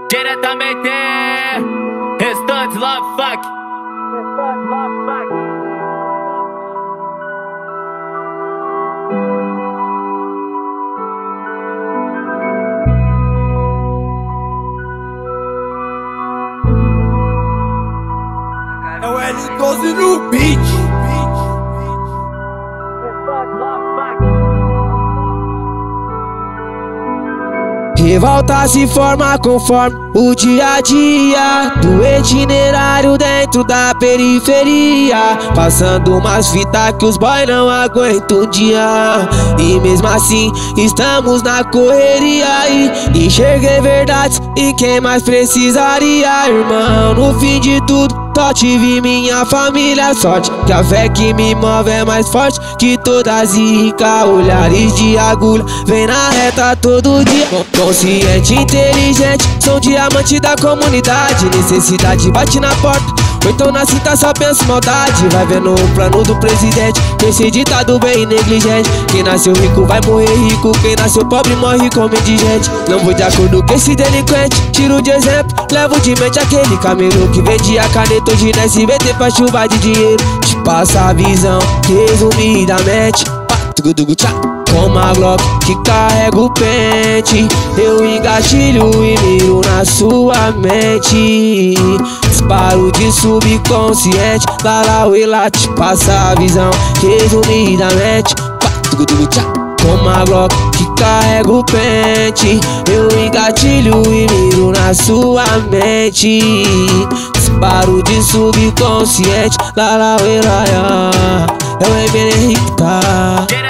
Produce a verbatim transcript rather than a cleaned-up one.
Diretamente Restante Love Funk. Restante Love Funk. É o L doze no beat. Revolta se forma conforme o dia a dia do itinerário dentro da periferia, passando umas fitas que os boy não aguentam um dia. E mesmo assim estamos na correria e enxerguei verdades em quem mais precisaria, irmão. No fim de tudo só tive minha família, sorte que a fé que me move é mais forte que todas zica. Olhares de agulha, vem na reta todo dia. Consciente, inteligente, sou diamante da comunidade. Necessidade bate na porta, ou então na cinta só penso maldade. Vai vendo o plano do presidente, esse ditado bem negligente. Quem nasceu rico vai morrer rico, quem nasceu pobre morre como indigente. Não vou de acordo com esse delinquente, tiro de exemplo, levo de mente aquele camelo que vendia caneta hoje na S B T pra chuva de dinheiro. Te passa a visão, resumidamente, pá, tugu tchá. Como a Glock que carrega o pente, eu engatilho e miro na sua mente. Disparo de subconsciente, lá lá e lá, te passa a visão, resumidamente, pá, tugu tchá. Como a Glock que carrega o pente, eu engatilho e miro na sua mente. Disparo de subconsciente, lá lá e lá, é o M N R M C.